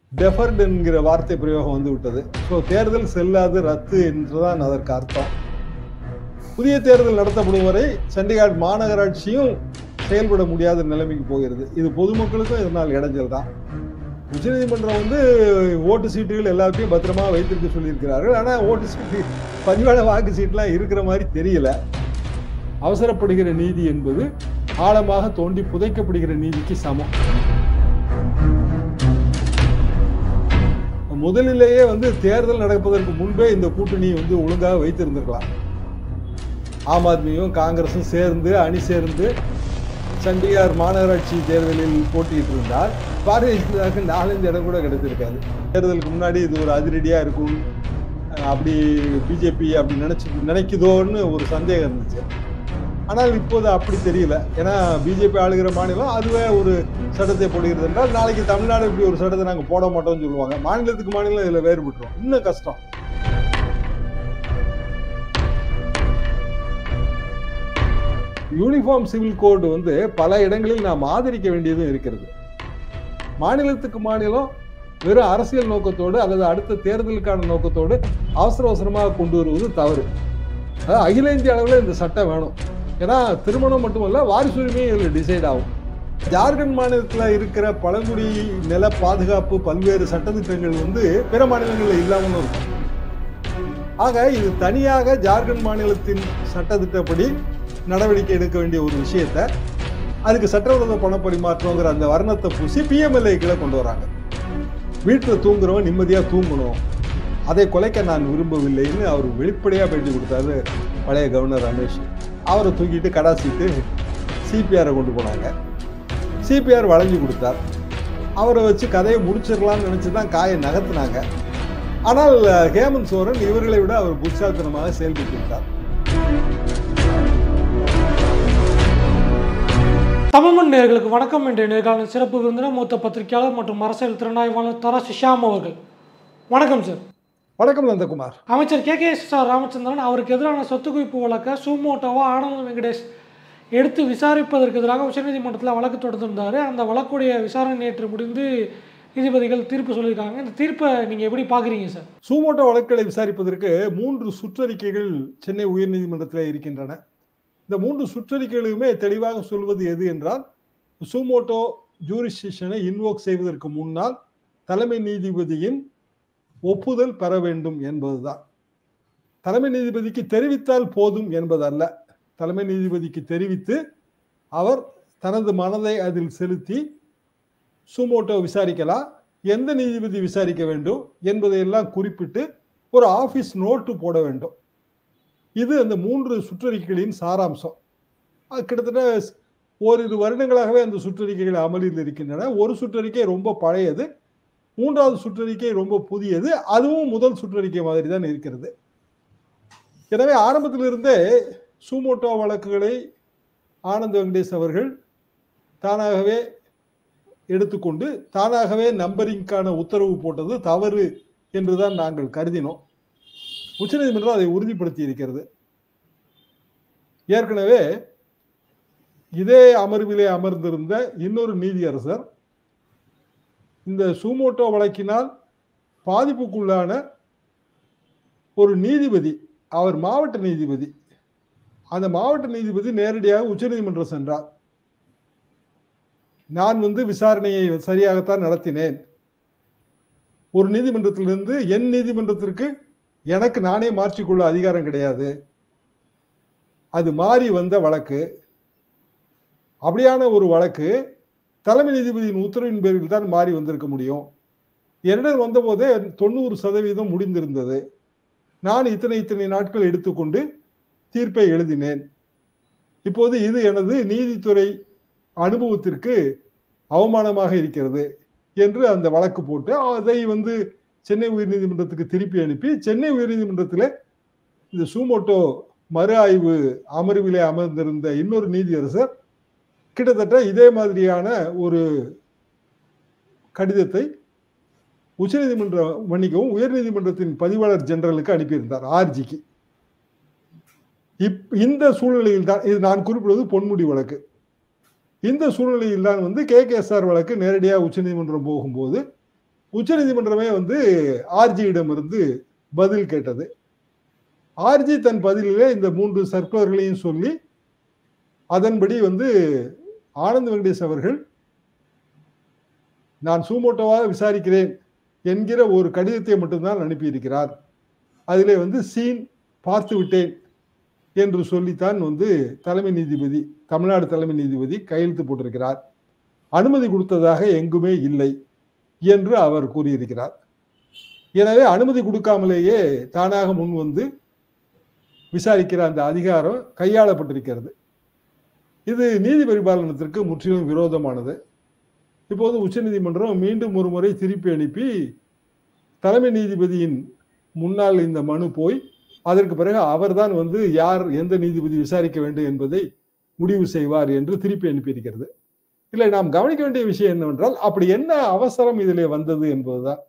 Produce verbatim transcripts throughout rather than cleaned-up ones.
Deferred என்கிற வார்த்தை பிரயோகம் வந்து விட்டது. ஸோ தேர்தல் செல்லாது, ரத்து என்றுதான் அதற்கு அர்த்தம். புதிய தேர்தல் நடத்தப்படும் வரை சண்டிகாட் மாநகராட்சியும் செயல்பட முடியாத நிலைமைக்கு போகிறது. இது பொதுமக்களுக்கும் இதனால் இடைஞ்சல் தான். உச்சநீதிமன்றம் வந்து ஓட்டு சீட்டுகள் எல்லாத்தையும் பத்திரமா வைத்திருக்க சொல்லியிருக்கிறார்கள். ஆனால் ஓட்டு சீட்டு பதிவான வாக்கு சீட்லாம் இருக்கிற மாதிரி தெரியல. அவசரப்படுகிற நீதி என்பது ஆழமாக தோண்டி புதைக்கப்படுகிற நீதிக்கு சமம். முதலிலேயே வந்து தேர்தல் நடப்பதற்கு முன்பே இந்த கூட்டணி வந்து ஒழுங்காக வைத்திருந்திருக்கலாம். ஆம் ஆத்மியும் காங்கிரஸும் சேர்ந்து அணி சேர்ந்து சண்டிகார் மாநகராட்சி தேர்தலில் போட்டிட்டு இருந்தால் பாரதிய ஜனதாவுக்கு நாலஞ்சு இடம் கூட கிடைச்சிருக்காது. தேர்தலுக்கு முன்னாடி இது ஒரு அதிரடியா இருக்கும், அப்படி பிஜேபி அப்படி நினைச்சு நினைக்குதோன்னு ஒரு சந்தேகம் இருந்துச்சு. ஆனால் இப்போது அப்படி தெரியல. ஏன்னா பிஜேபி ஆளுகிற மாநிலம் அதுவே ஒரு சட்டத்தை போடுகிறது என்றால் நாளைக்கு தமிழ்நாடு இப்படி ஒரு சட்டத்தை நாங்கள் போட மாட்டோம்னு சொல்லுவாங்க. மாநிலத்துக்கு மாநிலம் இதில் வேறுபட்டுரும், இன்னும் கஷ்டம். யூனிஃபார்ம் சிவில் கோடு வந்து பல இடங்களில் நாம் ஆதரிக்க வேண்டியதும் இருக்கிறது. மாநிலத்துக்கு மாநிலம் வெறும் அரசியல் நோக்கத்தோடு அல்லது அடுத்த தேர்தலுக்கான நோக்கத்தோடு அவசர அவசரமாக கொண்டு வருவது தவறு. அதாவது அகில இந்திய அளவில் இந்த சட்டம் வேணும். ஏன்னா திருமணம் மட்டுமல்ல, வாரிசுரிமையும் இதில் டிசைட் ஆகும். ஜார்க்கண்ட் மாநிலத்தில் இருக்கிற பழங்குடி நில பாதுகாப்பு பல்வேறு சட்டத்திட்டங்கள் வந்து பிற மாநிலங்களில் இல்லாமல் இருக்கும். ஆக இது தனியாக ஜார்க்கண்ட் மாநிலத்தின் சட்டத்திட்டப்படி நடவடிக்கை எடுக்க வேண்டிய ஒரு விஷயத்தை அதுக்கு சட்டவிரோத பண பரிமாற்றங்கிற அந்த வர்ணத்தை பூசி பிஎம்எல்ஏக்களை கொண்டு வராங்க. வீட்டில் தூங்குறவன் நிம்மதியாக தூங்கணும், அதை குலைக்க நான் விரும்பவில்லைன்னு அவர் வெளிப்படையாக பேட்டி கொடுத்தாரு பழைய கவர்னர் ரமேஷ். அவரை தூக்கிட்டு கடாசிட்டு சிபிஆரை கொண்டு போனாங்க. சிபிஆர் வளைஞ்சு கொடுத்தார். அவரை வச்சு கதையை முடிச்சிடலாம்னு நினச்சி தான் காயை நகர்த்தினாங்க. ஆனால் ஹேமந்த் சோரன் இவர்களை விட அவர் புட்சாத்தனமாக செயல்பட்டு விட்டார். தமிழ்மண் நேயர்களுக்கு வணக்கம். என்ற நேர்காணல் சிறப்பு விருந்தினர் மூத்த பத்திரிகையாளர் மற்றும் அரசியல் திறனாய்வாளர் தராசு ஷியாம் அவர்கள். வணக்கம் சார். வணக்கம் நந்தகுமார். அமைச்சர் K K S R Ramachandran அவருக்கு எதிரான சொத்து குவிப்பு வழக்க சுமோட்டோவா ஆனந்த் வெங்கடேஷ் எடுத்து விசாரிப்பதற்கு எதிராக உச்சநீதிமன்றத்தில் வழக்கு தொடர்ந்திருந்தார். அந்த வழக்குடைய விசாரணை நேற்று முடிந்து நீதிபதிகள் தீர்ப்பு சொல்லியிருக்காங்க. இந்த தீர்ப்பை நீங்கள் எப்படி பார்க்குறீங்க சார்? சுமோட்டோ வழக்குகளை விசாரிப்பதற்கு மூன்று சுற்றறிக்கைகள் சென்னை உயர்நீதிமன்றத்தில் இருக்கின்றன. இந்த மூன்று சுற்றறிக்கைகளுமே தெளிவாக சொல்வது எது என்றால், சுமோட்டோ ஜூரிஸ்டிக்ஷனை இன்வோக் செய்வதற்கு முன்னால் தலைமை நீதிபதியின் ஒப்புதல் பெற வேண்டும் என்பதுதான். தலைமை நீதிபதிக்கு தெரிவித்தால் போதும் என்பதல்ல. தலைமை நீதிபதிக்கு தெரிவித்து அவர் தனது மனதை அதில் செலுத்தி சுமோட்டோ விசாரிக்கலாம், எந்த நீதிபதி விசாரிக்க வேண்டும் என்பதையெல்லாம் குறிப்பிட்டு ஒரு ஆபீஸ் நோட்டு போட வேண்டும். இது அந்த மூன்று சுற்றறிக்கைகளின் சாராம்சம். அது கிட்டத்தட்ட ஓரிரு வருடங்களாகவே அந்த சுற்றறிக்கைகள் அமலில் இருக்கின்றன. ஒரு சுற்றறிக்கை ரொம்ப பழையது, மூன்றாவது சுற்றறிக்கை ரொம்ப புதியது. அதுவும் முதல் சுற்றறிக்கை மாதிரி தான் இருக்கிறது. எனவே ஆரம்பத்திலிருந்தே சுமோட்டோ வழக்குகளை ஆனந்த் வெங்கடேஷ் அவர்கள் தானாகவே எடுத்துக்கொண்டு தானாகவே நம்பரிங்கான உத்தரவு போட்டது தவறு என்றுதான் நாங்கள் கருதினோம். உச்சநீதிமன்றம் அதை உறுதிப்படுத்தி இருக்கிறது. ஏற்கனவே இதே அமர்விலே அமர்ந்திருந்த இன்னொரு நீதியரசர் இந்த சுமோட்டோ வழக்கினால் பாதிப்புக்குள்ளான ஒரு நீதிபதி, அவர் மாவட்ட நீதிபதி, அந்த மாவட்ட நீதிபதி நேரடியாக உச்சநீதிமன்றம் சென்றார். நான் வந்து விசாரணையை சரியாகத்தான் நடத்தினேன். ஒரு நீதிமன்றத்திலிருந்து என் நீதிமன்றத்திற்கு எனக்கு நானே மாற்றிக்கொள்ள அதிகாரம் கிடையாது, அது மாறி வந்த வழக்கு. அப்படியான ஒரு வழக்கு தலைமை நீதிபதியின் உத்தரவின் பேரில் தான் மாறி வந்திருக்க முடியும். என்னிடம் வந்த போதே தொண்ணூறு சதவீதம் முடிந்திருந்தது. நான் இத்தனை இத்தனை நாட்கள் எடுத்துக்கொண்டு தீர்ப்பை எழுதினேன். இப்போது இது எனது நீதித்துறை அனுபவத்திற்கு அவமானமாக இருக்கிறது என்று அந்த வழக்கு போட்டு அதை வந்து சென்னை உயர்நீதிமன்றத்துக்கு திருப்பி அனுப்பி சென்னை உயர்நீதிமன்றத்தில் இந்த சுமோட்டோ மறு ஆய்வு அமர்விலே அமர்ந்திருந்த இன்னொரு நீதியரசர் கிட்டத்தட்ட இதே மாதிரியான ஒரு கடிதத்தை உச்சநீதிமன்ற மன்னிக்கவும் உயர்நீதிமன்றத்தின் பதிவாளர் ஜெனரலுக்கு அனுப்பியிருந்தார், ஆர்ஜிக்கு. இப் இந்த சூழ்நிலையில் தான் இது நான் குறிப்பிடுவது பொன்முடி வழக்கு. இந்த சூழ்நிலையில் தான் வந்து கே கே எஸ் ஆர் வழக்கு நேரடியாக உச்சநீதிமன்றம் போகும்போது உச்சநீதிமன்றமே வந்து ஆர்ஜியிடமிருந்து பதில் கேட்டது. ஆர்ஜி தன் பதிலிலே இந்த மூன்று சர்க்குலர்களையும் சொல்லி அதன்படி வந்து ஆனந்த் வெங்கடேஷ் அவர்கள் நான் சூமோட்டோவாக விசாரிக்கிறேன் என்கிற ஒரு கடிதத்தை மட்டும்தான் அனுப்பியிருக்கிறார். அதிலே வந்து சீன் பார்த்து விட்டேன் என்று சொல்லித்தான் வந்து தலைமை நீதிபதி, தமிழ்நாடு தலைமை நீதிபதி கையெழுத்து போட்டிருக்கிறார். அனுமதி கொடுத்ததாக எங்குமே இல்லை என்று அவர் கூறியிருக்கிறார். எனவே அனுமதி கொடுக்காமலேயே தானாக முன் வந்து விசாரிக்கிற அந்த அதிகாரம் கையாளப்பட்டிருக்கிறது. இது நீதி பரிபாலனத்திற்கு முற்றிலும் விரோதமானது. இப்போது உச்சநீதிமன்றம் மீண்டும் ஒரு முறை திருப்பி அனுப்பி தலைமை நீதிபதியின் முன்னால் இந்த மனு போய் அதற்கு பிறகு அவர்தான் வந்து யார் எந்த நீதிபதி விசாரிக்க வேண்டும் என்பதை முடிவு செய்வார் என்று திருப்பி அனுப்பியிருக்கிறது. இல்லை, நாம் கவனிக்க வேண்டிய விஷயம் என்னவென்றால் அப்படி என்ன அவசரம் இதிலே வந்தது என்பதுதான்.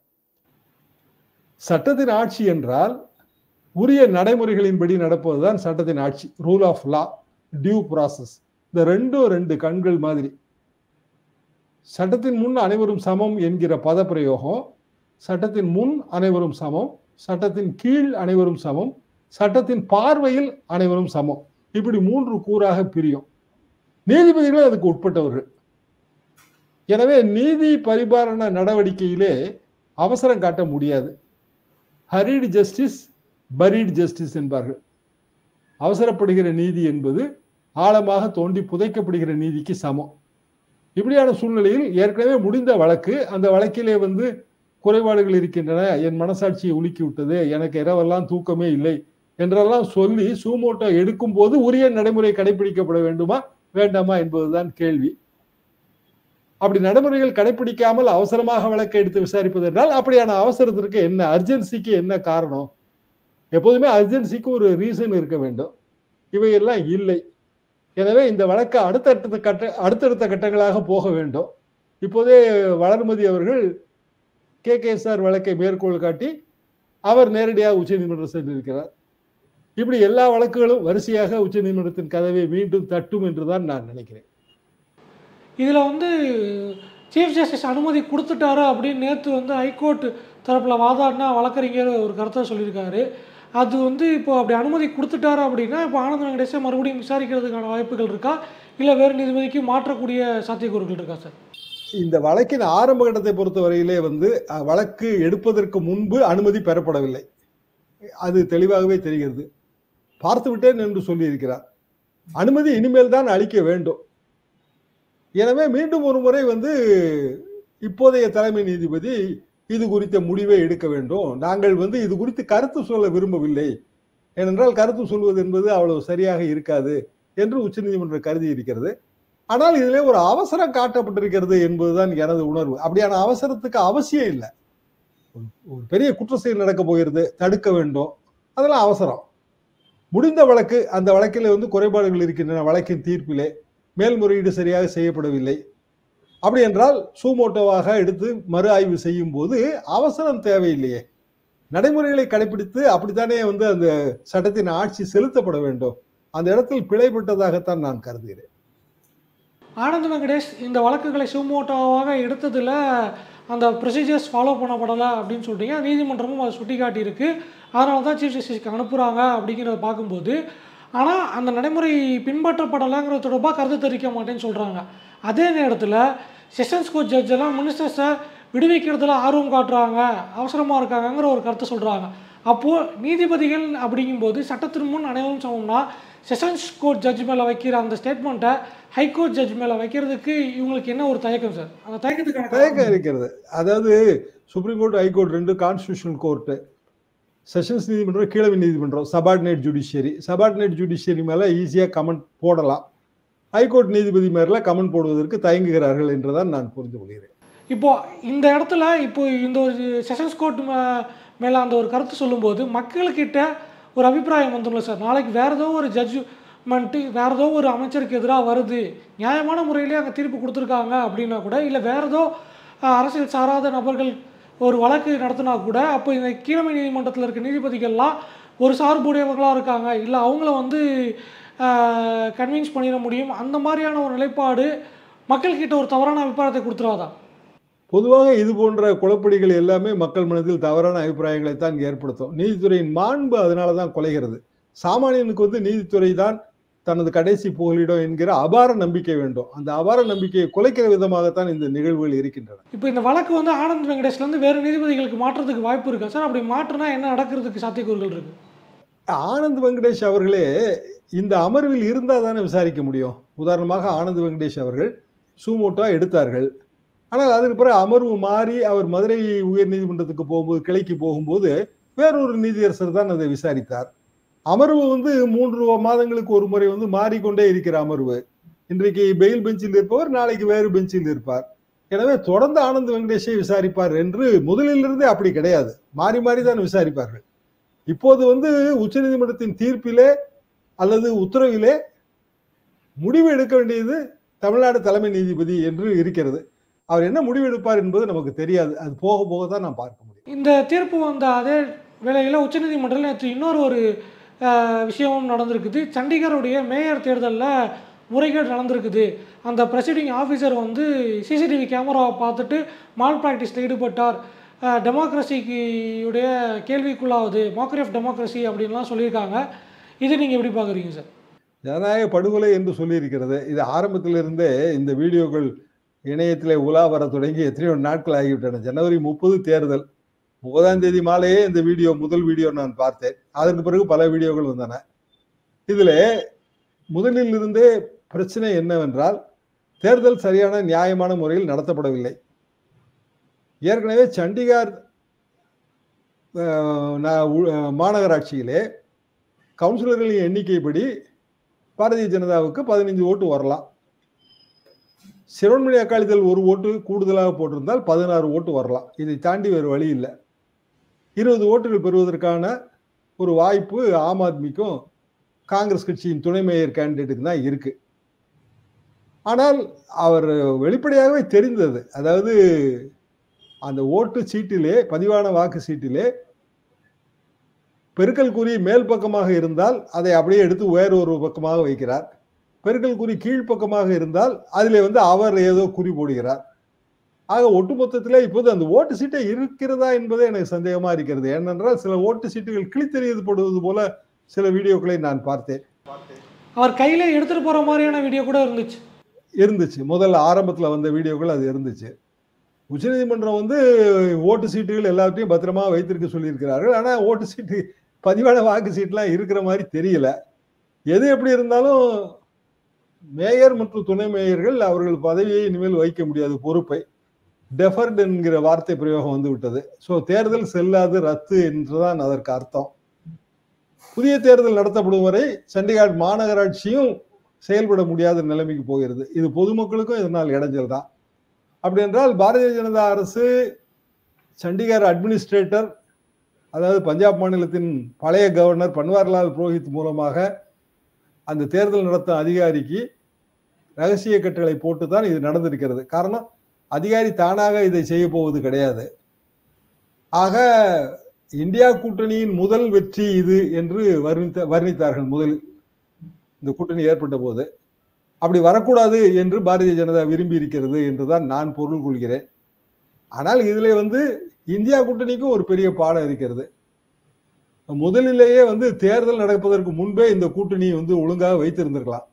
சட்டத்தின் ஆட்சி என்றால் உரிய நடைமுறைகளின்படி நடப்பதுதான் சட்டத்தின் ஆட்சி. Rule of law, due process, இந்த ரெண்டும் ரெண்டு கண்கள் மாதிரி. சட்டத்தின் முன் அனைவரும் சமம் என்கிற பதப்பிரயோகம், சட்டத்தின் முன் அனைவரும் சமம், சட்டத்தின் கீழ் அனைவரும் சமம், சட்டத்தின் பார்வையில் அனைவரும் சமம், இப்படி மூன்று கூறாக பிரியும். நீதிபதிகளும் அதுக்கு உட்பட்டவர்கள். எனவே நீதி பரிபாலன நடவடிக்கையிலே அவசரம் காட்ட முடியாது. ஹரிடு ஜஸ்டிஸ், பரீடு ஜஸ்டிஸ் என்பார்கள். அவசரப்படுகிற நீதி என்பது ஆழமாக தோண்டி புதைக்கப்படுகிற நீதிக்கு சமம். இப்படியான சூழ்நிலையில் ஏற்கனவே முடிந்த வழக்கு, அந்த வழக்கிலே வந்து குறைபாடுகள் இருக்கின்றன, என் மனசாட்சியை உலுக்கி விட்டது, எனக்கு இரவெல்லாம் தூக்கமே இல்லை என்றெல்லாம் சொல்லி சூமோட்டோ எடுக்கும் போது உரிய நடைமுறை கடைபிடிக்கப்பட வேண்டுமா வேண்டாமா என்பதுதான் கேள்வி. அப்படி நடைமுறைகள் கடைபிடிக்காமல் அவசரமாக வழக்கை எடுத்து விசாரிப்பது என்றால் அப்படியான அவசரத்திற்கு என்ன, அர்ஜென்சிக்கு என்ன காரணம்? எப்போதுமே அர்ஜென்சிக்கு ஒரு ரீசன் இருக்க வேண்டும். இவையெல்லாம் இல்லை. எனவே இந்த வழக்கை அடுத்தடுத்த கட்ட அடுத்தடுத்த கட்டங்களாக போக வேண்டும். இப்போதே வளர்மதி அவர்கள் கே கே எஸ் ஆர் வழக்கை மேற்கோள் காட்டி அவர் நேரடியாக உச்சநீதிமன்றம் சென்றிருக்கிறார். இப்படி எல்லா வழக்குகளும் வரிசையாக உச்சநீதிமன்றத்தின் கதவை மீண்டும் தட்டும் என்றுதான் நான் நினைக்கிறேன். இதில் வந்து சீஃப் ஜஸ்டிஸ் அனுமதி கொடுத்துட்டாரு அப்படின்னு நேற்று வந்து ஹைகோர்ட் தரப்பில் வாதாடினா வழக்கறிஞர் ஒரு கருத்தை சொல்லியிருக்காரு. அது வந்து இப்போ அப்படி அனுமதி கொடுத்துட்டாரு அப்படின்னா இப்போ ஆனந்த் வெங்கடேஷை மறுபடியும் விசாரிக்கிறதுக்கான வாய்ப்புகள் இருக்கா, இல்லை வேறு நீதிபதிக்கு மாற்றக்கூடிய சாத்தியக்கூறுகள் இருக்கா சார்? இந்த வழக்கின் ஆரம்ப கட்டத்தை பொறுத்தவரையிலே வந்து வழக்கு எடுப்பதற்கு முன்பு அனுமதி பெறப்படவில்லை. அது தெளிவாகவே தெரிகிறது. பார்த்து விட்டேன் என்று சொல்லி இருக்கிறார். அனுமதி இனிமேல் தான் அளிக்க வேண்டும். எனவே மீண்டும் ஒரு முறை வந்து இப்போதைய தலைமை நீதிபதி இது குறித்த முடிவை எடுக்க வேண்டும். நாங்கள் வந்து இது குறித்து கருத்து சொல்ல விரும்பவில்லை, ஏனென்றால் கருத்து சொல்வது என்பது அவ்வளவு சரியாக இருக்காது என்று உச்சநீதிமன்றம் கருதி இருக்கிறது. ஆனால் இதிலே ஒரு அவசரம் காட்டப்பட்டிருக்கிறது என்பதுதான் எனது உணர்வு. அப்படியான அவசரத்துக்கு அவசியம் இல்லை. ஒரு பெரிய குற்ற செயல் நடக்க போகிறது, தடுக்க வேண்டும், அதெல்லாம் அவசரம். முடிந்த வழக்கு, அந்த வழக்கில் வந்து குறைபாடுகள் இருக்கின்றன, வழக்கின் தீர்ப்பிலே மேல்முறையீடு சரியாக செய்யப்படவில்லை. அப்படி என்றால் சூமோட்டோவாக எடுத்து மறு ஆய்வு செய்யும் போது அவசரம் தேவையில்லையே. நடைமுறைகளை கடைபிடித்து அப்படித்தானே வந்து அந்த சட்டத்தின் ஆட்சி செலுத்தப்பட வேண்டும். அந்த இடத்தில் பிழைப்பட்டதாகத்தான் நான் கருதுகிறேன். ஆனந்த் வெங்கடேஷ் இந்த வழக்குகளை சூமோட்டோவாக எடுத்ததில் அந்த ப்ரொசீஜர்ஸ் ஃபாலோ பண்ணப்படலை அப்படின்னு சொல்லிட்டீங்க. நீதிமன்றமும் அதை சுட்டி காட்டியிருக்கு. அதனால தான் சீஃப் ஜஸ்டிஸ்க்கு அனுப்புகிறாங்க அப்படிங்கிறத பார்க்கும்போது, ஆனால் அந்த நடைமுறை பின்பற்றப்படலைங்கிறது தொடர்பாக கருத்து தெரிவிக்க மாட்டேன்னு சொல்கிறாங்க. அதே நேரத்தில் செஷன்ஸ் கோர்ட் ஜட்ஜெல்லாம் மினிஸ்டர்ஸை விடுவிக்கிறதுல ஆர்வம் காட்டுறாங்க, அவசரமாக இருக்காங்கங்கிற ஒரு கருத்தை சொல்கிறாங்க. அப்போது நீதிபதிகள் அப்படிங்கும்போது சட்டத்தின் முன் அனைவரும் சமம்னா செஷன்ஸ் கோர்ட் ஜட்ஜ் மேலே வைக்கிற அந்த ஸ்டேட்மெண்ட்டை ஹைகோர்ட் ஜட்ஜ் மேலே வைக்கிறதுக்கு இவங்களுக்கு என்ன ஒரு தயக்கம் சார்? அந்த தயக்கத்துக்கான தயக்கம் இருக்கிறது. அதாவது சுப்ரீம் கோர்ட், ஹைகோர்ட் ரெண்டு கான்ஸ்டியூஷனல் கோர்ட்டு, செஷன்ஸ் நீதிமன்றம் கீழமை நீதிமன்றம், சபார்டினேட் ஜுடிஷியரி. சபார்டினேட் ஜுடிஷியரி மேலே ஈஸியாக கமெண்ட் போடலாம். ஹைகோர்ட் நீதிபதி மேலே கமெண்ட் போடுவதற்கு தயங்குகிறார்கள் என்றுதான் நான் புரிந்து கொள்கிறேன். இப்போ இந்த இடத்துல இப்போ இந்த ஒரு செஷன்ஸ் கோர்ட் மேலே அந்த ஒரு கருத்து சொல்லும்போது மக்கள்கிட்ட ஒரு அபிப்பிராயம் வந்துடும் சார். நாளைக்கு வேறு ஏதோ ஒரு ஜட்ஜ்மெண்ட்டு வேறு ஏதோ ஒரு அமைச்சருக்கு எதிராக வருது, நியாயமான முறையிலே அங்கே தீர்ப்பு கொடுத்துருக்காங்க அப்படின்னா கூட, இல்லை வேறு ஏதோ அரசியல் சாராத நபர்கள் ஒரு வழக்கு நடத்தினா கூட, அப்போ இந்த கீழமை நீதிமன்றத்தில் இருக்க நீதிபதிகள்லாம் ஒரு சார்புடையவர்களாக இருக்காங்க, இல்லை அவங்கள வந்து கன்வின்ஸ் பண்ணிட முடியும், அந்த மாதிரியான ஒரு நிலைப்பாடு மக்கள்கிட்ட ஒரு தவறான அபிப்பிராயத்தை கொடுத்துடாதா? பொதுவாக இது போன்ற குழப்படிகள் எல்லாமே மக்கள் மனதில் தவறான அபிப்பிராயங்களை தான் ஏற்படுத்தும். நீதித்துறையின் மாண்பு அதனால தான் குலைகிறது. சாமானியனுக்கு வந்து நீதித்துறை தான் தனது கடைசி புகலிடம் என்கிற அபார நம்பிக்கை வேண்டும். அந்த அபார நம்பிக்கையை குலைக்கிற விதமாகத்தான் இந்த நிகழ்வுகள் இருக்கின்றன. இப்போ இந்த வழக்கு வந்து ஆனந்த் வெங்கடேஷ்லேருந்து வேறு நீதிபதிகளுக்கு மாற்றுறதுக்கு வாய்ப்பு இருக்கா சார்? அப்படி மாற்றினா என்ன நடக்கிறதுக்கு சாத்தியக்கூறுகள் இருக்கு? ஆனந்த் வெங்கடேஷ் அவர்களே இந்த அமர்வில் இருந்தால் தானே விசாரிக்க முடியும். உதாரணமாக ஆனந்த் வெங்கடேஷ் அவர்கள் சூமோட்டோ எடுத்தார்கள். ஆனால் அதற்கு பிறகு அமர்வு மாறி அவர் மதுரை உயர் நீதிமன்றத்துக்கு போகும்போது, கிளைக்கு போகும்போது வேறொரு நீதியரசர் தான் அதை விசாரித்தார். அமர்வு வந்து மூன்று மாதங்களுக்கு ஒரு முறை வந்து மாறிக்கொண்டே இருக்கிற அமர்வு. இன்றைக்கு பெயில் பெஞ்சில் இருப்பவர் நாளைக்கு வேறு பெஞ்சில் இருப்பார். எனவே தொடர்ந்து ஆனந்த் வெங்கடேஷை விசாரிப்பார் என்று முதலிலிருந்தே அப்படி கிடையாது. மாறி மாறி தான் விசாரிப்பார்கள். இப்போது வந்து உச்சநீதிமன்றத்தின் தீர்ப்பிலே அல்லது உத்தரவிலே முடிவு எடுக்க வேண்டியது தமிழ்நாடு தலைமை நீதிபதி என்று இருக்கிறது. அவர் என்ன முடிவு எடுப்பார் என்பது நமக்கு தெரியாது. அது போக போக தான் நாம் பார்க்க முடியும். இந்த தீர்ப்பு வந்த அதே வேளையில் உச்சநீதிமன்றத்தில் நேற்று இன்னொரு ஒரு விஷயமும் நடந்திருக்குது. சண்டிகருடைய மேயர் தேர்தலில் முறைகேடு நடந்திருக்குது. அந்த ப்ரெசிடிங் ஆஃபீஸர் வந்து சிசிடிவி கேமராவை பார்த்துட்டு மால் ப்ராக்டிஸில் ஈடுபட்டார், டெமோக்ரஸிக்குடைய கேள்விக்குள்ளாகுது, மாக்கரி ஆஃப் டெமோக்ரஸி அப்படின்லாம் சொல்லியிருக்காங்க. இது நீங்கள் எப்படி பார்க்குறீங்க சார்? ஜனநாயக படுகொலை என்று சொல்லியிருக்கிறது. இது ஆரம்பத்திலிருந்தே இந்த வீடியோக்கள் இணையத்திலே உலா வர தொடங்கி எத்தனையோ நாட்கள் ஆகிவிட்டன. ஜனவரி முப்பது தேர்தல், முப்பதாம் தேதி மாலையே இந்த வீடியோ முதல் வீடியோ நான் பார்த்தேன். அதற்கு பிறகு பல வீடியோக்கள் வந்தன. இதில் முதலில் இருந்தே பிரச்சனை என்னவென்றால் தேர்தல் சரியான நியாயமான முறையில் நடத்தப்படவில்லை. ஏற்கனவே சண்டிகார் மாநகராட்சியிலே கவுன்சிலர்களின் எண்ணிக்கைப்படி பாரதிய ஜனதாவுக்கு பதினைந்து ஓட்டு வரலாம். சிரோன்மணி அகாலிதள் ஒரு ஓட்டு கூடுதலாக போட்டிருந்தால் பதினாறு ஓட்டு வரலாம். இதை தாண்டி வேறு வழி இல்லை. இருபது ஓட்டுகள் பெறுவதற்கான ஒரு வாய்ப்பு ஆம் ஆத்மிக்கும் காங்கிரஸ் கட்சியின் துணை மேயர் கேண்டிடேட்டுக்கு தான் இருக்கு. ஆனால் அவர் வெளிப்படையாகவே தெரிந்தது, அதாவது அந்த ஓட்டு சீட்டிலே, பதிவான வாக்கு சீட்டிலே பெருக்கல் குறி மேல் பக்கமாக இருந்தால் அதை அப்படியே எடுத்து வேறு ஒரு பக்கமாக வைக்கிறார். பெருக்கல் குறி கீழ்ப்பக்கமாக இருந்தால் அதிலே வந்து அவர் ஏதோ குறி போடுகிறார். ஆக ஒட்டுமொத்தத்தில் இப்போது அந்த ஓட்டு சீட்டை இருக்கிறதா என்பதே எனக்கு சந்தேகமா இருக்கிறது. ஏனென்றால் சில ஓட்டு சீட்டுகள் கிழித்தெறியப்படுவது போல சில வீடியோக்களை நான் பார்த்தேன். அவர் கையில எடுத்துட்டு போற மாதிரியான வீடியோ கூட இருந்துச்சு இருந்துச்சு முதல்ல ஆரம்பத்தில் வந்த வீடியோக்கள் அது இருந்துச்சு. உச்சநீதிமன்றம் வந்து ஓட்டு சீட்டுகள் எல்லாத்தையும் பத்திரமா வைத்திருக்க சொல்லியிருக்கிறார்கள். ஆனால் ஓட்டு சீட்டு, பதிவான வாக்கு சீட்லாம் இருக்கிற மாதிரி தெரியல. எது எப்படி இருந்தாலும் மேயர் மற்றும் துணை மேயர்கள் அவர்கள் பதவியை இனிமேல் வைக்க முடியாது, பொறுப்பை. டெஃபர்ட் என்கிற வார்த்தை பிரயோகம் வந்து விட்டது. ஸோ தேர்தல் செல்லாது, ரத்து என்றுதான் அதற்கு அர்த்தம். புதிய தேர்தல் நடத்தப்படும் வரை சண்டிகார் மாநகராட்சியும் செயல்பட முடியாத நிலைமைக்கு போகிறது. இது பொதுமக்களுக்கும் இதனால் இடைஞ்சல் தான். அப்படி என்றால் பாரதிய ஜனதா அரசு சண்டிகார் அட்மினிஸ்ட்ரேட்டர், அதாவது பஞ்சாப் மாநிலத்தின் பழைய கவர்னர் பன்வாரிலால் புரோஹித் மூலமாக அந்த தேர்தல் நடத்தும் அதிகாரிக்கு ரகசிய கட்டளை போட்டு தான் இது நடந்திருக்கிறது. காரணம், அதிகாரி தானாக இதை செய்ய போவது கிடையாது. ஆக இந்தியா கூட்டணியின் முதல் வெற்றி இது என்று வர்ணித்த வர்ணித்தார்கள் முதலில் இந்த கூட்டணி ஏற்பட்ட போது. அப்படி வரக்கூடாது என்று பாரதிய ஜனதா விரும்பி இருக்கிறது என்றுதான் நான் பொருள் கொள்கிறேன். ஆனால் இதில் வந்து இந்தியா கூட்டணிக்கும் ஒரு பெரிய பாடம் இருக்கிறது. முதலிலேயே வந்து தேர்தல் நடப்பதற்கு முன்பே இந்த கூட்டணியை வந்து ஒழுங்காக வைத்திருந்திருக்கலாம்.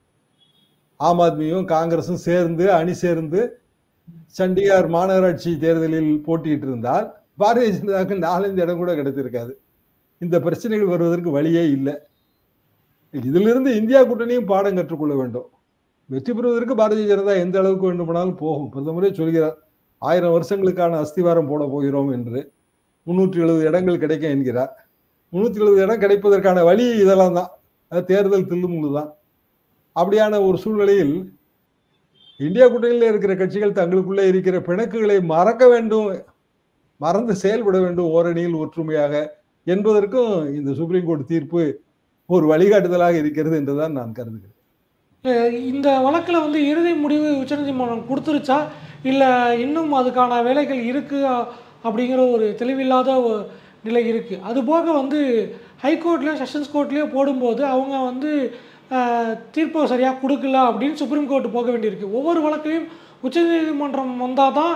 ஆம் ஆத்மியும் காங்கிரஸும் சேர்ந்து அணி சேர்ந்து சண்டிகார் மாநகராட்சி தேர்தலில் போட்டியிட்டு இருந்தால் பாரதிய ஜனதாவுக்கு நாலஞ்சு இடம் கூட கிடைத்திருக்காது. இந்த பிரச்சனைகள் வருவதற்கு வழியே இல்லை. இதிலிருந்து இந்தியா கூட்டணியும் பாடம் கற்றுக்கொள்ள வேண்டும். வெற்றி பெறுவதற்கு பாரதிய ஜனதா எந்த அளவுக்கு வேண்டுமானாலும் போகும். பிரதமரே சொல்கிறார், ஆயிரம் வருஷங்களுக்கான அஸ்திவாரம் போட போகிறோம் என்று. முன்னூற்றி எழுபது இடங்கள் கிடைக்கும் என்கிறார். முன்னூற்றி எழுபது இடம் கிடைப்பதற்கான வழி இதெல்லாம் தான். அது தேர்தல் தில்லுமுள்ளு தான். அப்படியான ஒரு சூழ்நிலையில் இந்தியா கூட்டணியில் இருக்கிற கட்சிகள் தங்களுக்குள்ளே இருக்கிற பிணக்குகளை மறக்க வேண்டும், மறந்து செயல்பட வேண்டும் ஓரணியில் ஒற்றுமையாக என்பதற்கும் இந்த சுப்ரீம் கோர்ட் தீர்ப்பு ஒரு வழிகாட்டுதலாக இருக்கிறது என்றுதான் நான் கருதுகிறேன். இந்த வழக்கில் வந்து இறுதி முடிவு உச்சநீதிமன்றம் கொடுத்துருச்சா, இல்லை இன்னும் அதுக்கான வேலைகள் இருக்கு அப்படிங்கிற ஒரு தெளிவில்லாத நிலை இருக்குது? அதுபோக வந்து ஹைகோர்ட்லேயும் செஷன்ஸ் கோர்ட்லேயும் போடும்போது அவங்க வந்து தீர்ப்பை சரியாக கொடுக்கல அப்படின்னு சுப்ரீம் கோர்ட்டு போக வேண்டியிருக்கு. ஒவ்வொரு வழக்கையும் உச்சநீதிமன்றம் வந்தால் தான்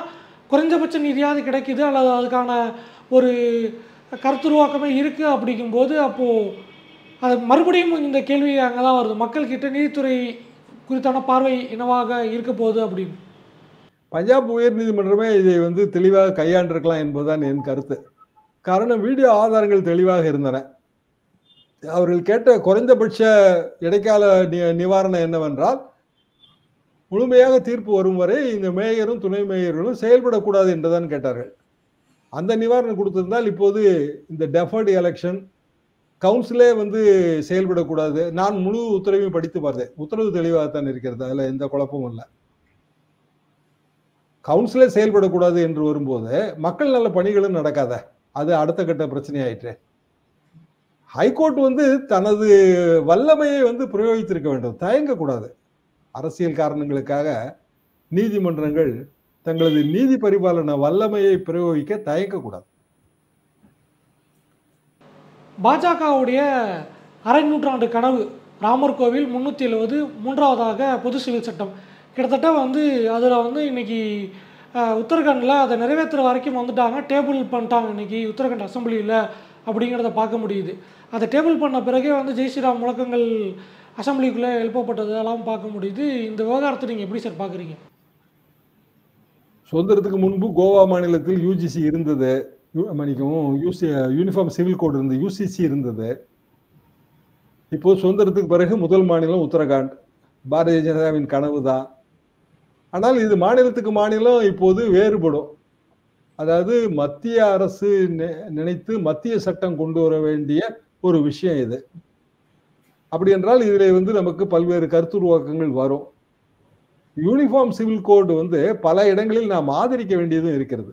குறைந்தபட்ச நிதியாவது கிடைக்குது அல்லது அதுக்கான ஒரு கருத்துருவாக்கமே இருக்குது அப்படிங்கும்போது, அப்போது அது மறுபடியும் இந்த கேள்வி அங்கே தான் வருது. மக்கள்கிட்ட நீதித்துறை குறித்தான பார்வை என்னவாக இருக்க போகுது அப்படின்னு. பஞ்சாப் உயர்நீதிமன்றமே இதை வந்து தெளிவாக கையாண்டிருக்கலாம் என்பதுதான் என் கருத்து. காரணம், வீடியோ ஆதாரங்கள் தெளிவாக இருந்தன. அவர்கள் கேட்ட குறைந்தபட்ச இடைக்கால நிவாரணம் என்னவென்றால், முழுமையாக தீர்ப்பு வரும் வரை இந்த மேயரும் துணை மேயர்களும் செயல்படக்கூடாது என்றுதான் கேட்டார்கள். அந்த நிவாரணம் கொடுத்திருந்தால் இப்போது இந்த டெஃபர்டு எலெக்ஷன் கவுன்சிலே வந்து செயல்படக்கூடாது. நான் முழு உத்தரவையும் படித்து பார்த்தேன். உத்தரவு தெளிவாகத்தான் இருக்கிறது, அதில் எந்த குழப்பமும் இல்லை. கவுன்சிலே செயல்படக்கூடாது என்று வரும்போது மக்கள் நல்ல பணிகளும் நடக்காத, அது அடுத்த கட்ட பிரச்சனையாயிற்று. ஹைகோர்ட் வந்து தனது வல்லமையை வந்து பிரயோகித்திருக்க வேண்டும், தயங்கக்கூடாது. அரசியல் காரணங்களுக்காக நீதிமன்றங்கள் தங்களது நீதி பரிபாலன வல்லமையை பிரயோகிக்க தயங்கக்கூடாது. பாஜகவுடைய அரை நூற்றாண்டு கனவு ராமர் கோவில் முன்னூற்றி எழுபது மூன்றாவதாக பொது சிவில் சட்டம் கிட்டத்தட்ட வந்து அதில் வந்து இன்னைக்கு உத்தரகாண்டில் அதை நிறைவேற்றுற வரைக்கும் வந்துட்டாங்க, டேபிள் பண்ணிட்டாங்க இன்னைக்கு உத்தரகாண்ட் அசம்பிளியில் அப்படிங்கிறத பார்க்க முடியுது. அதை டேபிள் பண்ண பிறகே வந்து ஜெய் ஸ்ரீராம் முழக்கங்கள் அசம்பிளிக்குள்ளே எழுப்பப்பட்டதெல்லாம் பார்க்க முடியுது. இந்த விவகாரத்தை நீங்கள் எப்படி சார் பார்க்குறீங்க? சுதந்திரத்துக்கு முன்பு கோவா மாநிலத்தில் யூஜிசி இருந்தது, மன்னிக்கவும் யூசி யூனிஃபார்ம் சிவில் கோட் இருந்தது, யூசிசி இருந்தது. இப்போ சுதந்திரத்துக்கு பிறகு முதல் மாநிலம் உத்தரகாண்ட். பாரதிய ஜனதாவின் கனவு தான். ஆனால் இது மாநிலத்துக்கு மாநிலம் இப்போது வேறுபடும். அதாவது மத்திய அரசு நினைத்து மத்திய சட்டம் கொண்டு வர வேண்டிய ஒரு விஷயம் இது. அப்படி என்றால் இதில் வந்து நமக்கு பல்வேறு கருத்துருவாக்கங்கள் வரும். யூனிஃபார்ம் சிவில் கோடு வந்து பல இடங்களில் நாம் ஆதரிக்க வேண்டியதும் இருக்கிறது.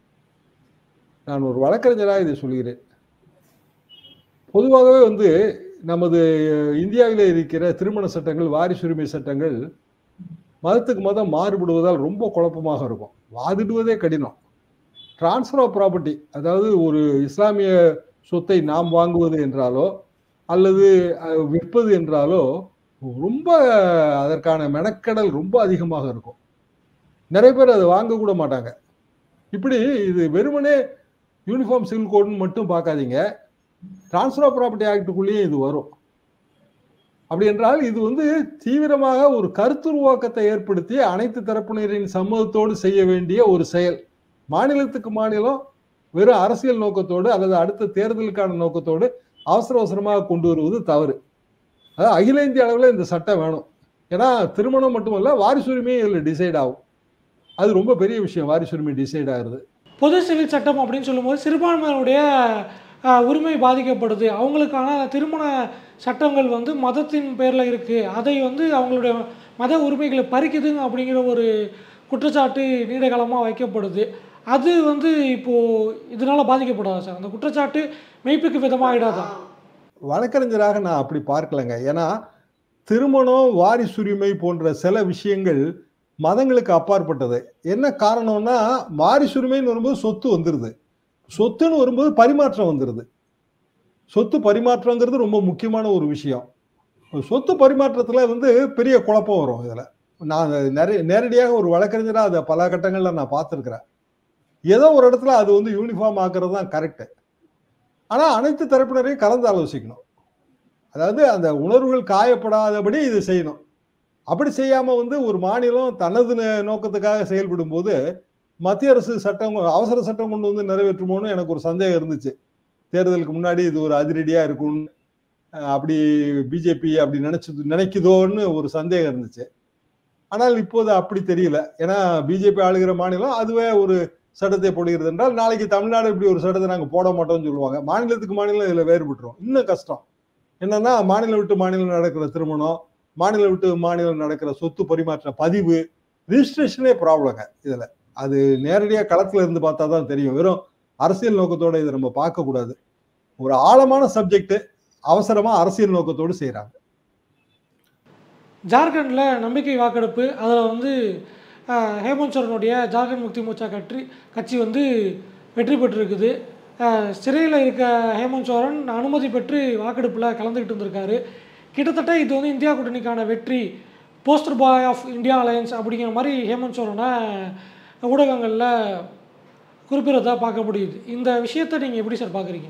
நான் ஒரு வழக்கறிஞராக இதை சொல்கிறேன். பொதுவாகவே வந்து நமது இந்தியாவில் இருக்கிற திருமண சட்டங்கள், வாரிசுரிமை சட்டங்கள் மதத்துக்கு மதம் மாறுபடுவதால் ரொம்ப குழப்பமாக இருக்கும், வாதிடுவதே கடினம். டிரான்ஸ்ஃபர் ஆஃப் ப்ராப்பர்ட்டி, அதாவது ஒரு இஸ்லாமிய சொத்தை நாம் வாங்குவது என்றாலோ அல்லது விற்பது என்றாலோ ரொம்ப அதற்கான மெனக்கடல் ரொம்ப அதிகமாக இருக்கும். நிறைய பேர் அதை வாங்க கூட மாட்டாங்க. இப்படி இது வெறுமனே யூனிஃபார்ம் சிவில் கோடுன்னு மட்டும் பார்க்காதீங்க, டிரான்ஸ்ஃபர் ஆஃப் ப்ராப்பர்ட்டி ஆக்டுக்குள்ளேயே இது வரும். அப்படி என்றால் இது வந்து தீவிரமாக ஒரு கருத்துருவாக்கத்தை ஏற்படுத்தி அனைத்து தரப்பினரின் சம்மதத்தோடு செய்ய வேண்டிய ஒரு செயல். மாநிலத்துக்கு மாநிலம் வெறும் அரசியல் நோக்கத்தோடு அல்லது அடுத்த தேர்தலுக்கான நோக்கத்தோடு அவசர அவசரமாக கொண்டு வருவது தவறு. அதாவது அகில இந்திய அளவில் இந்த சட்டம் வேணும். ஏன்னா திருமணம் மட்டுமல்ல, வாரிசுரிமையும் இதில் டிசைட் ஆகும். அது ரொம்ப பெரிய விஷயம், வாரிசுரிமை டிசைட் ஆகுது. பொது சிவில் சட்டம் அப்படின்னு சொல்லும்போது சிறுபான்மையினுடைய உரிமை பாதிக்கப்படுது, அவங்களுக்கான திருமண சட்டங்கள் வந்து மதத்தின் பேரில் இருக்குது, அதை வந்து அவங்களுடைய மத உரிமைகளை பறிக்குதுங்க அப்படிங்கிற ஒரு குற்றச்சாட்டு நீண்ட காலமாக வைக்கப்படுது. அது வந்து இப்போது இதனால் பாதிக்கப்படாதா சார்? அந்த குற்றச்சாட்டு மெய்ப்புக்கு விதமாகிடாதா? வழக்கறிஞராக நான் அப்படி பார்க்கலைங்க. ஏன்னா திருமணம், வாரிசுரிமை போன்ற சில விஷயங்கள் மதங்களுக்கு அப்பாற்பட்டது. என்ன காரணம்னா, வாரிசுரிமைன்னு வரும்போது சொத்து வந்துடுது, சொத்துன்னு வரும்போது பரிமாற்றம் வந்துடுது. சொத்து பரிமாற்றங்கிறது ரொம்ப முக்கியமான ஒரு விஷயம். சொத்து பரிமாற்றத்தில் வந்து பெரிய குழப்பம் வரும். இதில் நான் நிறைய நேரடியாக ஒரு வழக்கறிஞராக அதை பல கட்டங்களில் நான் பார்த்துருக்குறேன். ஏதோ ஒரு இடத்துல அது வந்து யூனிஃபார்ம் ஆக்குறது தான் கரெக்டு. ஆனால் அனைத்து தரப்பினரையும் கலந்து ஆலோசிக்கணும். அதாவது அந்த உணர்வுகள் காயப்படாதபடி இது செய்யணும். அப்படி செய்யாமல் வந்து ஒரு மாநிலம் தனது நோக்கத்துக்காக செயல்படும் போது மத்திய அரசு சட்டம், அவசர சட்டம் கொண்டு வந்து நிறைவேற்றுமோன்னு எனக்கு ஒரு சந்தேகம் இருந்துச்சு. தேர்தலுக்கு முன்னாடி இது ஒரு அதிரடியாக இருக்கும்னு, அப்படி பிஜேபி அப்படி நினைச்சது நினைக்குதோன்னு ஒரு சந்தேகம் இருந்துச்சு. ஆனால் இப்போது அப்படி தெரியல. ஏன்னா பிஜேபி ஆளுகிற மாநிலம் அதுவே ஒரு சட்டத்தை போடுகிறது என்றால், நாளைக்கு தமிழ்நாடு இப்படி ஒரு சட்டத்தை நாங்கள் போட மாட்டோம்னு சொல்லுவாங்க. மாநிலத்துக்கு மாநிலம் இதில் வேறுபட்டுரும். இன்னும் கஷ்டம் என்னன்னா, மாநிலம் விட்டு மாநிலம் நடக்கிற திருமணம், மாநிலம் விட்டு மாநிலம் நடக்கிற சொத்து பரிமாற்ற பதிவு, ரிஜிஸ்ட்ரேஷனே ப்ராப்ளங்க இதில். அது நேரடியாக களத்தில் இருந்து பார்த்தா தான் தெரியும். வெறும் அரசியல் நோக்கத்தோடு இதை நம்ம பார்க்கக்கூடாது. ஒரு ஆழமான சப்ஜெக்ட் அவசரமாக அரசியல் நோக்கத்தோடு செய்கிறாங்க. ஜார்க்கண்டில் நம்பிக்கை வாக்கெடுப்பு, அதில் வந்து ஹேமந்த் சோரனுடைய ஜார்க்கண்ட் முக்தி மோர்ச்சா கட்சி கட்சி வந்து வெற்றி பெற்றிருக்குது. சிறையில் இருக்க ஹேமந்த் சோரன் அனுமதி பெற்று வாக்கெடுப்பில் கலந்துக்கிட்டு இருந்திருக்காரு. கிட்டத்தட்ட இது வந்து இந்தியா கூட்டணிக்கான வெற்றி, poster boy of India alliance அப்படிங்கிற மாதிரி ஹேமந்த் சோரனை ஊடகங்களில் குறிப்பிடறதா பார்க்க முடியுது. இந்த விஷயத்தை நீங்கள் எப்படி சார் பார்க்குறீங்க?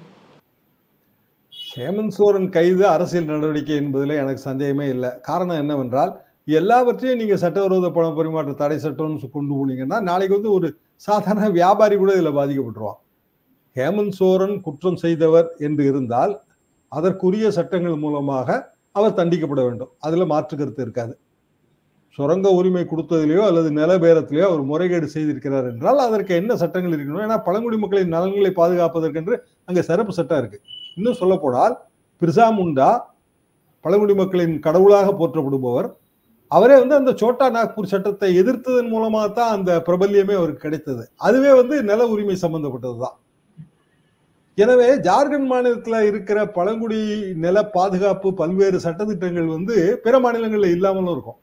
ஹேமந்த் சோரன் கைது அரசியல் நடவடிக்கை என்பதில் எனக்கு சந்தேகமே இல்லை. காரணம் என்னவென்றால், எல்லாவற்றையும் நீங்க சட்டவிரோத பண பரிமாற்ற தடை சட்டம்னு கொண்டு போனீங்கன்னா நாளைக்கு வந்து ஒரு சாதாரண வியாபாரி கூட இதில் பாதிக்கப்பட்டுருவான். ஹேமந்த் சோரன் குற்றம் செய்தவர் என்று இருந்தால் அதற்குரிய சட்டங்கள் மூலமாக அவர் தண்டிக்கப்பட வேண்டும். அதுல மாற்று கருத்து இருக்காது. சுரங்க உரிமை கொடுத்ததிலேயோ அல்லது நில பேரத்திலேயோ அவர் முறைகேடு செய்திருக்கிறார் என்றால் அதற்கு என்ன சட்டங்கள் இருக்கணும்? ஏன்னா பழங்குடி மக்களின் நலன்களை பாதுகாப்பதற்கென்று அங்க சிறப்பு சட்டம் இருக்கு. இன்னும் சொல்ல போனால் பிர்சா முண்டா பழங்குடி மக்களின் கடவுளாக போற்றப்படுபவர். அவரே வந்து அந்த சோட்டா நாக்பூர் சட்டத்தை எதிர்த்ததன் மூலமாக தான் அந்த பிரபல்யமே அவருக்கு கிடைத்தது. அதுவே வந்து நில உரிமை சம்பந்தப்பட்டதுதான். எனவே ஜார்க்கண்ட் மாநிலத்தில் இருக்கிற பழங்குடி நில பாதுகாப்பு பல்வேறு சட்டத்திட்டங்கள் வந்து பிற மாநிலங்களில் இல்லாமலும் இருக்கும்.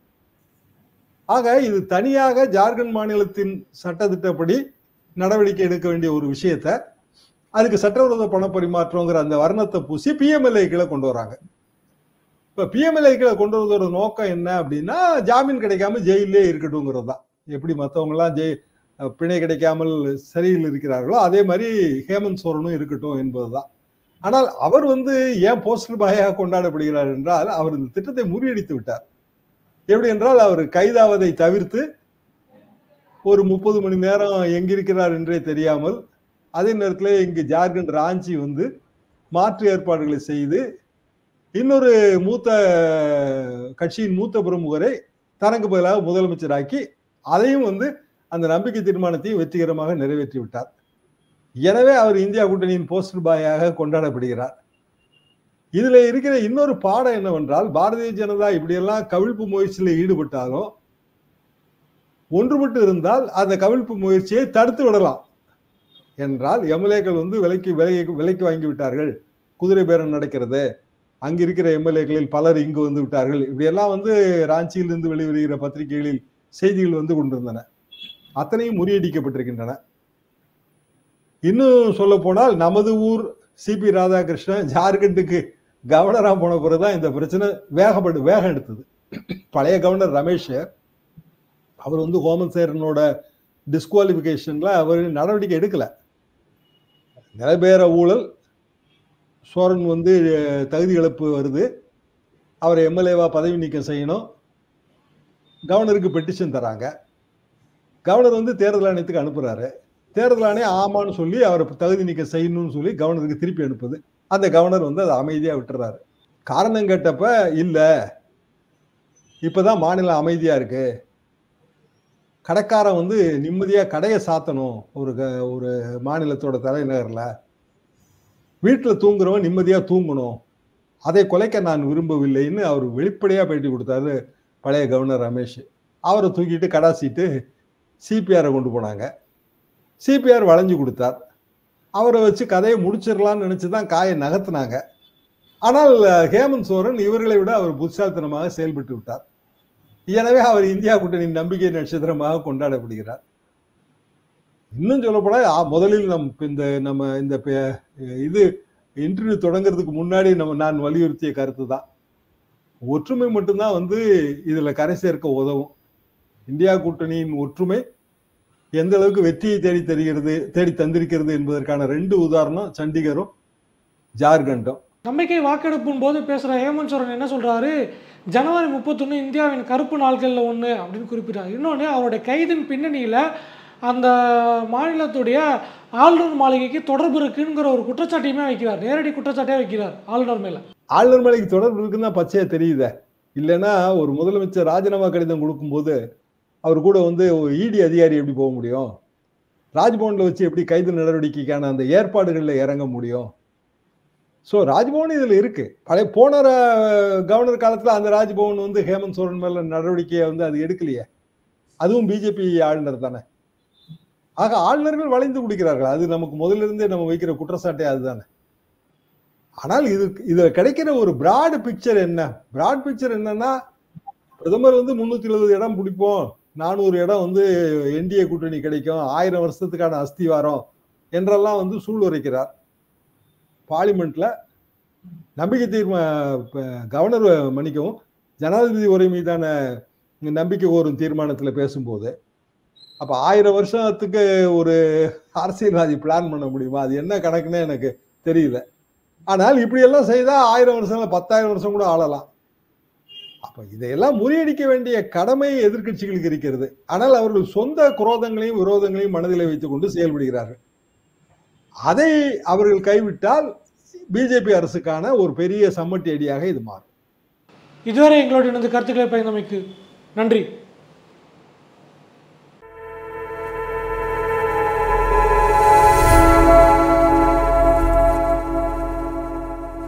ஆக இது தனியாக ஜார்க்கண்ட் மாநிலத்தின் சட்டத்திட்டப்படி நடவடிக்கை எடுக்க வேண்டிய ஒரு விஷயத்த அதுக்கு சட்டவிரோத பண பரிமாற்றங்கிற அந்த வர்ணத்தை பூசி பிஎம்எல்ஏக்களை கொண்டு வராங்க. இப்ப பிஎம்எல்ஏக்களை கொண்டு வரதோட நோக்கம் என்ன அப்படின்னா, ஜாமீன் கிடைக்காம ஜெயிலே இருக்கட்டும்ங்கிறது தான். எப்படி மற்றவங்க எல்லாம் ஜெய் பிணை கிடைக்காமல் சிறையில் இருக்கிறார்களோ அதே மாதிரி ஹேமந்த் சோரனும் இருக்கட்டும் என்பதுதான். ஆனால் அவர் வந்து ஏன் போஸ்டர் பாயாக கொண்டாடப்படுகிறார் என்றால், அவர் இந்த திட்டத்தை முறியடித்து விட்டார். எப்படி என்றால், அவர் கைதாவதை தவிர்த்து ஒரு முப்பது மணி நேரம் எங்கிருக்கிறார் என்றே தெரியாமல், அதே நேரத்தில் இங்கு ஜார்க்கண்ட் ராஞ்சி வந்து மாற்று ஏற்பாடுகளை செய்து இன்னொரு மூத்த கட்சியின் மூத்த பிரமுகரை தனக்கு பதிலாக முதலமைச்சராக்கி அதையும் வந்து அந்த நம்பிக்கை தீர்மானத்தையும் வெற்றிகரமாக நிறைவேற்றி விட்டார். எனவே அவர் இந்தியா கூட்டணியின் போஸ்டர் பாயாக கொண்டாடப்படுகிறார். இதுல இருக்கிற இன்னொரு பாடம் என்னவென்றால், பாரதிய ஜனதா இப்படியெல்லாம் கவிழ்ப்பு முயற்சியில் ஈடுபட்டாலும் ஒன்றுபட்டு இருந்தால் அந்த கவிழ்ப்பு முயற்சியை தடுத்து விடலாம். என்றால் எம்எல்ஏக்கள் வந்து விலைக்கு விலைக்கு விலைக்கு வாங்கி விட்டார்கள், குதிரை பேரம் நடக்கிறது, அங்க இருக்கிற எம்எல்ஏக்களில் பலர் இங்கு வந்து விட்டார்கள், இப்படியெல்லாம் வந்து ராஞ்சியிலிருந்து வெளிவருகிற பத்திரிகைகளில் செய்திகள் வந்து கொண்டிருந்தன. அத்தனையும் முறியடிக்கப்பட்டிருக்கின்றன. இன்னும் சொல்ல போனால் நமது ஊர் சி பி ராதாகிருஷ்ணன் ஜார்க்கண்டுக்கு கவர்னரா போன பிறகுதான் இந்த பிரச்சனை வேகப்பட்டு வேகம் எடுத்தது. பழைய கவர்னர் ரமேஷ் அவர் வந்து ஹோமந்த் சேரனோட டிஸ்குவாலிபிகேஷன்ல அவர் நடவடிக்கை எடுக்கல. நிலபேர ஊழல், சோரன் வந்து தகுதி இழப்பு வருது, அவரை எம்எல்ஏவா பதவி நீக்கம் செய்யணும், கவர்னருக்கு பெட்டிஷன் தராங்க. கவர்னர் வந்து தேர்தல் ஆணையத்துக்கு அனுப்புறாரு. தேர்தல் ஆணையம் ஆமான்னு சொல்லி அவரை தகுதி நீக்கம் செய்யணும்னு சொல்லி கவர்னருக்கு திருப்பி அனுப்புது. அந்த கவர்னர் வந்து அதை அமைதியா விட்டுறாரு. காரணம் கேட்டப்ப இல்ல, இப்பதான் மாநிலம் அமைதியா இருக்கு, கடைக்காரன் வந்து நிம்மதியா கடையை சாத்தணும், ஒரு ஒரு மாநிலத்தோட தலைநகர்ல வீட்டுல தூங்குறவன் நிம்மதியா தூங்கணும், அதை குலைக்க நான் விரும்பவில்லைன்னு அவர் வெளிப்படையா பேட்டி கொடுத்தாரு பழைய கவர்னர் ரமேஷ். அவரை தூக்கிட்டு கடாசிட்டு சிபிஆரை கொண்டு போனாங்க. சிபிஆர் வளைஞ்சு கொடுத்தார். அவரை வச்சு கதையை முடிச்சிடலாம்னு நினைச்சுதான் காயை நகர்த்தினாங்க. ஆனால் ஹேமந்த் சோரன் இவர்களை விட அவர் புத்திசாலித்தனமாக செயல்பட்டு விட்டார். எனவே அவர் இந்தியா கூட்டணியின் நம்பிக்கை நட்சத்திரமாக கொண்டாடப்படுகிறார். இன்னும் சொல்லப்போனா முதலில் நம் இந்த நம்ம இந்த இது இன்டர்வியூ தொடங்குறதுக்கு முன்னாடி நம்ம நான் வலியுறுத்திய கருத்து தான், ஒற்றுமை மட்டும்தான் வந்து இதுல கரை சேர்க்க உதவும். இந்தியா கூட்டணியின் ஒற்றுமை எந்த அளவுக்கு வெற்றியை தேடி தருகிறது தேடி தந்திருக்கிறது என்பதற்கான ரெண்டு உதாரணம் சண்டிகரும் ஜார்க்கண்டும். நம்பிக்கை வாக்கெடுப்பின் போது பேசுகிற ஹேமந்த் சோரன் என்ன சொல்கிறாரு, ஜனவரி முப்பத்தொன்று இந்தியாவின் கருப்பு நாட்களில் ஒன்று அப்படின்னு குறிப்பிட்டார். இன்னொன்று, அவருடைய கைதின் பின்னணியில் அந்த மாநிலத்துடைய ஆளுநர் மாளிகைக்கு தொடர்பு இருக்குங்கிற ஒரு குற்றச்சாட்டையுமே வைக்கிறார். நேரடி குற்றச்சாட்டையே வைக்கிறார் ஆளுநர் மேலே. ஆளுநர் மாளிகைக்கு தொடர்பு இருக்குன்னு தான் பச்சையா தெரியுதே. இல்லைன்னா ஒரு முதலமைச்சர் ராஜினாமா கடிதம் கொடுக்கும்போது அவர் கூட வந்து இடி அதிகாரி எப்படி போக முடியும்? ராஜ்பவன்ல வச்சு எப்படி கைது நடவடிக்கைக்கான அந்த ஏற்பாடுகளில் இறங்க முடியும்? ஸோ ராஜ்பவன் இதில் இருக்கு. பழைய போன கவர்னர் காலத்தில் அந்த ராஜ்பவன் வந்து ஹேமந்த் சோரன் மேல நடவடிக்கையை வந்து அது எடுக்கலையே. அதுவும் பிஜேபி ஆளுநர் தானே. ஆக ஆளுநர்கள் வளைந்து குடிக்கிறார்கள். அது நமக்கு முதல்ல இருந்தே நம்ம வைக்கிற குற்றச்சாட்டே அதுதானே. ஆனால் இது இதுல கிடைக்கிற ஒரு பிராட் பிக்சர் என்ன? பிராட் பிக்சர் என்னன்னா, பிரதமர் வந்து முன்னூத்தி எழுபது இடம் பிடிப்போம், நானூறு இடம் வந்து என்டிஏ கூட்டணி கிடைக்கும், ஆயிரம் வருஷத்துக்கான அஸ்திவாரம் என்றெல்லாம் வந்து சூளுரைக்கிறார். பார்லிமெண்ட்ல நம்பிக்கை தீர்மா கவர்னர் மன்னிக்கவும் ஜனாதிபதி உரை மீதான நம்பிக்கை கோரும் தீர்மானத்தில் பேசும்போது அப்ப ஆயிரம் வருஷத்துக்கு ஒரு அரசியல்வாதி பிளான் பண்ண முடியுமா? அது என்ன கணக்குன்னு எனக்கு தெரியல. ஆனால் இப்படி எல்லாம் செய்தா ஆயிரம் வருஷம் இல்ல பத்தாயிரம் வருஷம் கூட ஆளலாம். அப்ப இதையெல்லாம் முறியடிக்க வேண்டிய கடமை எதிர்க்கட்சிகளுக்கு இருக்கிறது. ஆனால் அவர்கள் சொந்த குரோதங்களையும் விரோதங்களையும் மனதிலே வைத்துக் கொண்டு செயல்படுகிறார்கள். அதை அவர்கள் கைவிட்டால் பிஜேபி அரசுக்கான ஒரு பெரிய சம்மட்டி அடியாக இது மாறும். இதுவரை எங்களோட இணைந்து கருத்துக்களை பயந்தமைக்கு நன்றி.